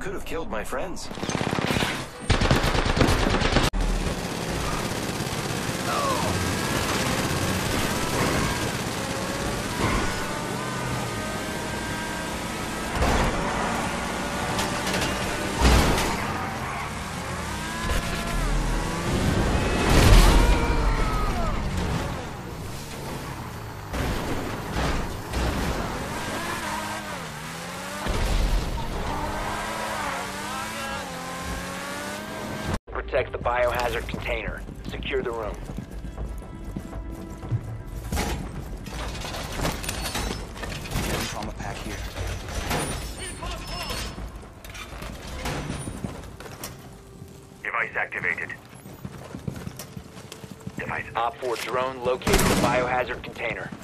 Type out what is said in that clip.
could have killed my friends. Protect the biohazard container. Secure the room. Trauma pack here. Device activated. Device. Op 4 drone located the biohazard container.